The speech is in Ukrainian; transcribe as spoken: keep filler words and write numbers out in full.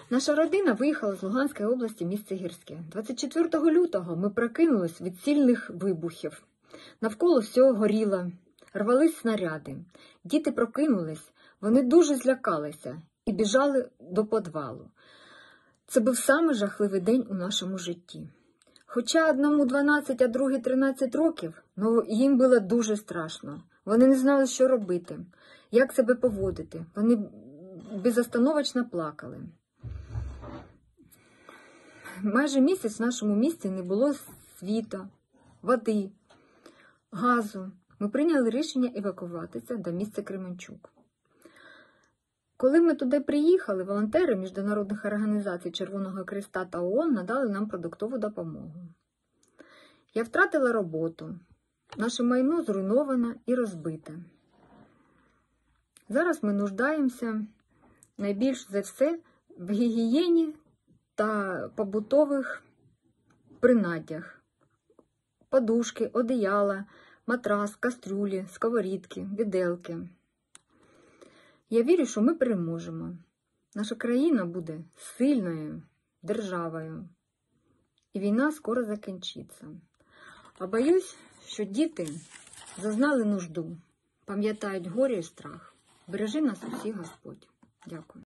Наша родина виїхала з Луганської області, місце Гірське. двадцять четвертого лютого ми прокинулись від сильних вибухів. Навколо всього горіло, рвались снаряди. Діти прокинулись, вони дуже злякалися і біжали до підвалу. Це був самий жахливий день у нашому житті. Хоча одному дванадцять, а другий тринадцять років, ну, їм було дуже страшно. Вони не знали, що робити, як себе поводити. Вони безостановочно плакали. Майже місяць в нашому місті не було світла, води, газу. Ми прийняли рішення евакуватися до міста Кременчук. Коли ми туди приїхали, волонтери міжнародних організацій Червоного Хреста та ООН надали нам продуктову допомогу. Я втратила роботу, наше майно зруйноване і розбите. Зараз ми нуждаємося найбільш за все в гігієні та побутових принаддях. Подушки, одіяла, матрас, кастрюлі, сковорідки, віделки. Я вірю, що ми переможемо. Наша країна буде сильною державою. І війна скоро закінчиться. А боюсь, що діти зазнали нужду, пам'ятають горе і страх. Бережи нас усіх, Господь. Дякую.